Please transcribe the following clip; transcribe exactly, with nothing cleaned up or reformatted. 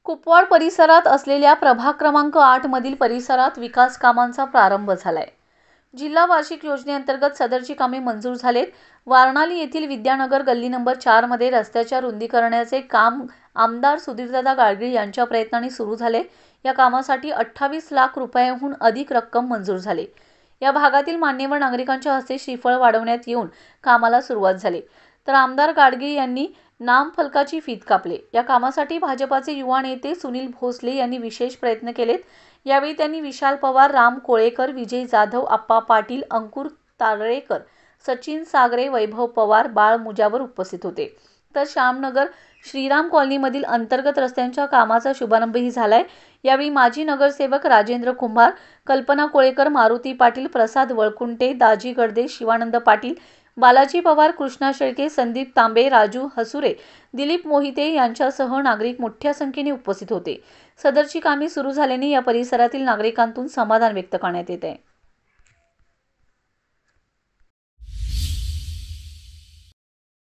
कुपवाड परिसरात असलेल्या प्रभाग क्रमांक आठ मधील परिसरात विकास कामांचा प्रारंभ झालाय। जिल्हा वार्षिक योजनेअंतर्गत सदरची कामे मंजूर झालेत। वारणाली येथील विद्यानगर गल्ली नंबर चार मध्ये रस्त्याच्या रुंदीकरणाचे काम आमदार सुधीरदादा गाडगीळ यांच्या प्रयत्नांनी सुरू झाले। या कामासाठी अठ्ठावीस लाख रुपयांहून अधिक रक्कम मंजूर झाली। या भागातील मान्यवर नागरिकांच्या हस्ते श्रीफळ वाढवण्यात येऊन कामाला सुरुवात झाली। तर आमदार गाडगीळ यांनी नामफलकाची फीत कापले। या कामासाठी भाजपाचे युवा नेते सुनील भोसले यांनी विशेष प्रयत्न केलेत। यावेळी त्यांनी विशाल पवार, राम कोळेकर, विजय जाधव, आप्पा पाटील, अंकुर तारळेकर, सचिन सागरे, वैभव पवार, बाळ मुजावर उपस्थित होते। तर श्यामनगर श्रीराम कॉलनीमधील अंतर्गत रस्त्यांच्या कामाचा शुभारंभही झालाय। यावेळी माजी नगरसेवक राजेंद्र कुंभार, कल्पना कोळेकर, मारुती पाटील, प्रसाद वळकुंटे, दाजी गडदे, शिवानंद पाटील, बालाजी पवार, कृष्णा शेळके, संदीप तांबे, राजू हसुरे, दिलीप मोहिते यांच्यासह नागरिक मोठ्या संख्येने उपस्थित होते। सदरची कामे सुरू झाल्याने या परिसरातील नागरिकांतून समाधान व्यक्त करण्यात येत आहे।